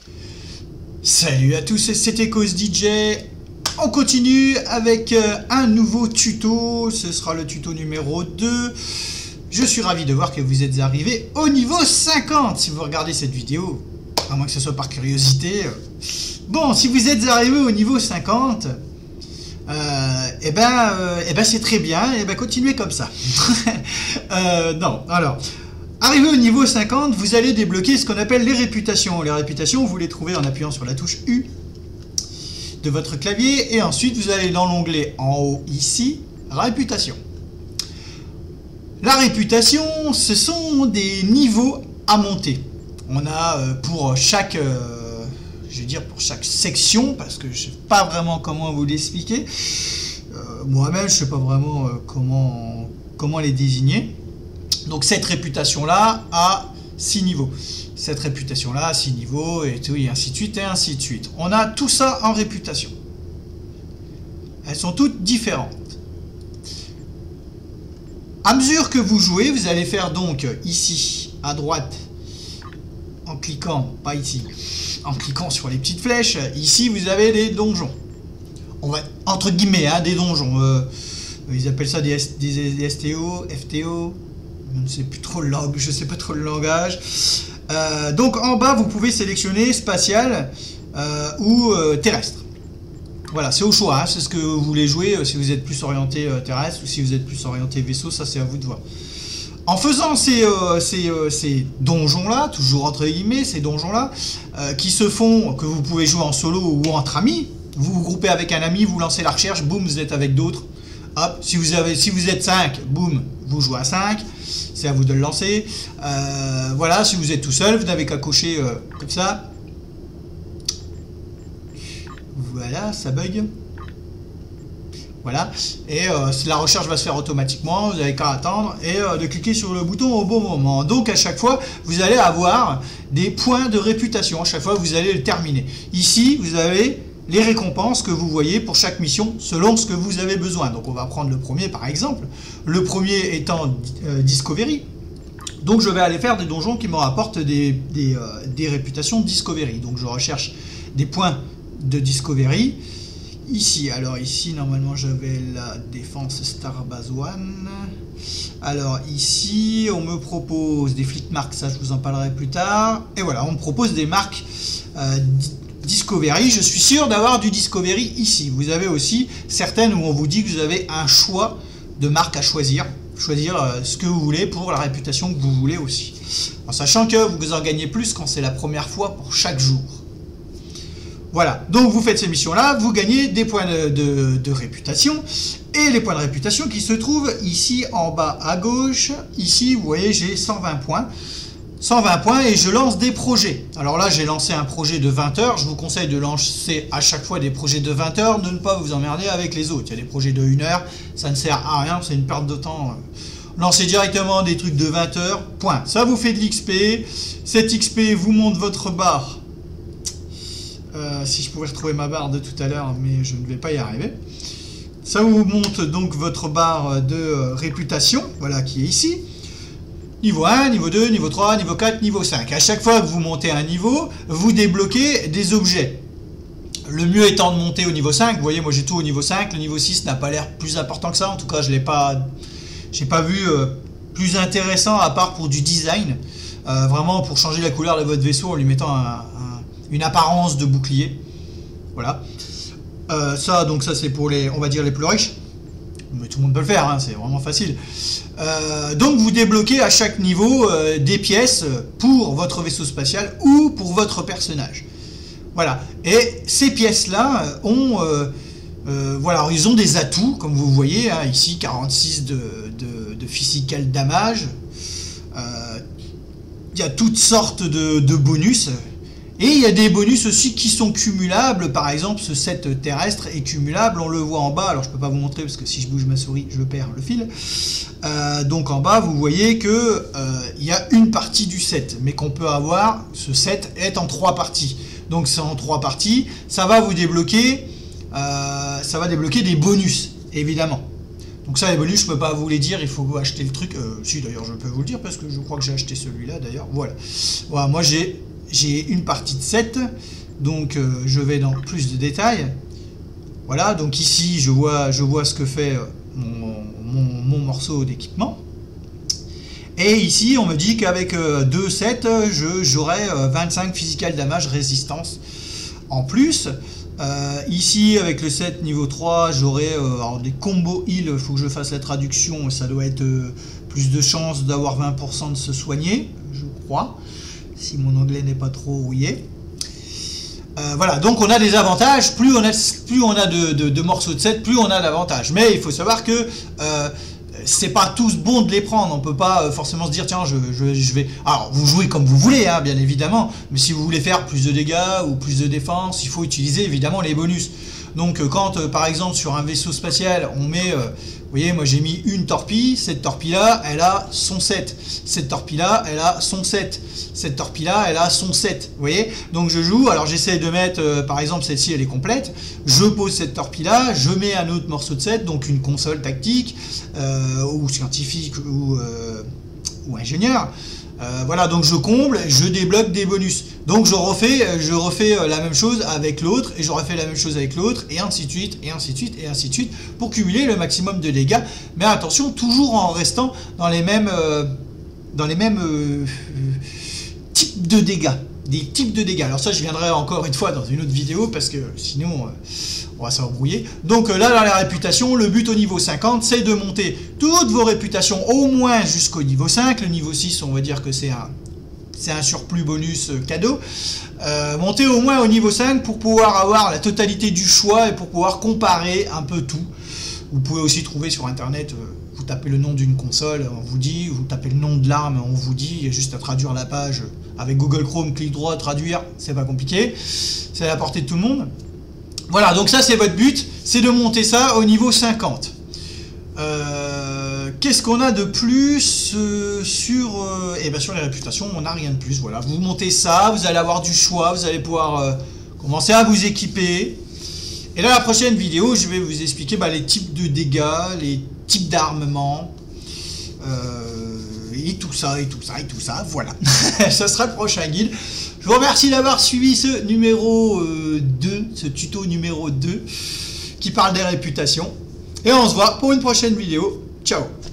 Salut à tous, c'est Ecos DJ. On continue avec un nouveau tuto. Ce sera le tuto numéro 2. Je suis ravi de voir que vous êtes arrivés au niveau 50. Si vous regardez cette vidéo, à moins que ce soit par curiosité. Bon, si vous êtes arrivés au niveau 50, c'est très bien. Continuez comme ça. Non, alors... Arrivé au niveau 50, vous allez débloquer ce qu'on appelle les réputations. Les réputations, vous les trouvez en appuyant sur la touche U de votre clavier. Et ensuite, vous allez dans l'onglet en haut ici, réputation. La réputation, ce sont des niveaux à monter. On a pour chaque... pour chaque section, parce que je ne sais pas vraiment comment vous l'expliquer. Moi-même, je ne sais pas vraiment comment les désigner. Donc cette réputation-là a 6 niveaux. Cette réputation-là a 6 niveaux, et tout, et ainsi de suite, et ainsi de suite. On a tout ça en réputation. Elles sont toutes différentes. À mesure que vous jouez, vous allez faire donc ici, à droite, en cliquant, pas ici, en cliquant sur les petites flèches, ici vous avez des donjons. On va, entre guillemets, des donjons. Ils appellent ça des STO, FTO... Je ne sais plus trop pas trop le langage. Donc en bas, vous pouvez sélectionner spatial ou terrestre. Voilà, c'est au choix. Hein, c'est ce que vous voulez jouer. Si vous êtes plus orienté terrestre ou si vous êtes plus orienté vaisseau, ça c'est à vous de voir. En faisant ces donjons-là, toujours entre guillemets, ces donjons-là, qui se font, que vous pouvez jouer en solo ou entre amis, vous vous groupez avec un ami, vous lancez la recherche, boum, vous êtes avec d'autres. Hop, si vous êtes 5, boum, vous jouez à 5. C'est à vous de le lancer. Voilà, si vous êtes tout seul, vous n'avez qu'à cocher comme ça. Voilà, ça bug. Voilà. Et la recherche va se faire automatiquement. Vous n'avez qu'à attendre et de cliquer sur le bouton au bon moment. Donc à chaque fois, vous allez avoir des points de réputation. À chaque fois, vous allez le terminer. Ici, vous avez les récompenses que vous voyez pour chaque mission selon ce que vous avez besoin. Donc on va prendre le premier par exemple. Le premier étant Discovery. Donc je vais aller faire des donjons qui me rapportent des réputations Discovery. Donc je recherche des points de Discovery. Ici, alors ici normalement j'avais la défense Starbase One. Alors ici on me propose des fleet marks, ça je vous en parlerai plus tard. Et voilà, on me propose des marques Discovery. Je suis sûr d'avoir du Discovery ici. Vous avez aussi certaines où on vous dit que vous avez un choix de marques à choisir. Choisir ce que vous voulez pour la réputation que vous voulez aussi. En sachant que vous en gagnez plus quand c'est la première fois pour chaque jour. Voilà, donc vous faites ces missions-là, vous gagnez des points de réputation. Et les points de réputation qui se trouvent ici en bas à gauche. Ici, vous voyez, j'ai 120 points. 120 points et je lance des projets. Alors là, j'ai lancé un projet de 20 heures. Je vous conseille de lancer à chaque fois des projets de 20 heures, de ne pas vous emmerder avec les autres. Il y a des projets de 1 heure, ça ne sert à rien, c'est une perte de temps. Lancez directement des trucs de 20 heures, point. Ça vous fait de l'XP. Cet XP vous monte votre barre. Si je pouvais retrouver ma barre de tout à l'heure, mais je ne vais pas y arriver. Ça vous monte donc votre barre de réputation, voilà, qui est ici. Niveau 1, niveau 2, niveau 3, niveau 4, niveau 5. À chaque fois que vous montez un niveau, vous débloquez des objets. Le mieux étant de monter au niveau 5. Vous voyez, moi j'ai tout au niveau 5. Le niveau 6 n'a pas l'air plus important que ça. En tout cas, je n'ai pas vu plus intéressant à part pour du design. Vraiment pour changer la couleur de votre vaisseau en lui mettant une apparence de bouclier. Voilà. Ça c'est pour les, on va dire, les plus riches. Mais tout le monde peut le faire, hein, c'est vraiment facile. Donc vous débloquez à chaque niveau des pièces pour votre vaisseau spatial ou pour votre personnage. Voilà. Et ces pièces-là ont, ils ont des atouts, comme vous voyez, hein, ici 46 de physical damage. Il y a toutes sortes de bonus. Et il y a des bonus aussi qui sont cumulables. Par exemple, ce set terrestre est cumulable. On le voit en bas. Alors, je ne peux pas vous montrer parce que si je bouge ma souris, je perds le fil. Donc, en bas, vous voyez que il y a une partie du set. Mais qu'on peut avoir, ce set est en 3 parties. Donc, c'est en 3 parties. Ça va vous débloquer, des bonus, évidemment. Donc ça, les bonus, je ne peux pas vous les dire. Il faut acheter le truc. Si, d'ailleurs, je peux vous le dire parce que je crois que j'ai acheté celui-là, d'ailleurs. Voilà. Voilà, moi, j'ai j'ai une partie de 7, donc je vais dans plus de détails. Voilà, donc ici je vois ce que fait mon morceau d'équipement. Et ici on me dit qu'avec 2 sets, j'aurai 25 physical damage résistance en plus. Ici avec le set niveau 3, j'aurai des combos heal, il faut que je fasse la traduction, ça doit être plus de chances d'avoir 20% de se soigner, je crois, si mon anglais n'est pas trop rouillé. Voilà, donc on a des avantages, plus on a de morceaux de set, plus on a d'avantages. Mais il faut savoir que c'est pas tous bon de les prendre, on peut pas forcément se dire tiens je vais... Alors vous jouez comme vous voulez hein, bien évidemment, mais si vous voulez faire plus de dégâts ou plus de défense, il faut utiliser évidemment les bonus. Donc quand par exemple sur un vaisseau spatial on met, vous voyez moi j'ai mis une torpille, cette torpille là elle a son 7, cette torpille là elle a son 7, cette torpille là elle a son 7, vous voyez. Donc je joue, alors j'essaie de mettre par exemple celle-ci elle est complète, je pose cette torpille là, je mets un autre morceau de 7, donc une console tactique ou scientifique ou ingénieur. Voilà, donc je comble, je débloque des bonus. Donc je refais la même chose avec l'autre, et je refais la même chose avec l'autre, et ainsi de suite, et ainsi de suite, et ainsi de suite, pour cumuler le maximum de dégâts. Mais attention, toujours en restant dans les mêmes types de dégâts. Des types de dégâts. Alors ça, je viendrai encore une fois dans une autre vidéo, parce que sinon... on va s'embrouiller. Donc là, dans la réputation, le but au niveau 50, c'est de monter toutes vos réputations au moins jusqu'au niveau 5. Le niveau 6, on va dire que c'est un surplus bonus cadeau. Monter au moins au niveau 5 pour pouvoir avoir la totalité du choix et pour pouvoir comparer un peu tout. Vous pouvez aussi trouver sur internet, vous tapez le nom d'une console, on vous dit, vous tapez le nom de l'arme, on vous dit, il y a juste à traduire la page avec Google Chrome, clic droit, traduire, c'est pas compliqué, c'est à la portée de tout le monde. Voilà, donc ça c'est votre but, c'est de monter ça au niveau 50. Qu'est-ce qu'on a de plus sur les réputations, on n'a rien de plus. Voilà, vous montez ça, vous allez avoir du choix, vous allez pouvoir commencer à vous équiper. Et dans la prochaine vidéo, je vais vous expliquer les types de dégâts, les types d'armement, et tout ça, et tout ça, et tout ça, voilà. Ça sera le prochain guide. Je vous remercie d'avoir suivi ce numéro 2, ce tuto numéro 2, qui parle des réputations. Et on se voit pour une prochaine vidéo. Ciao!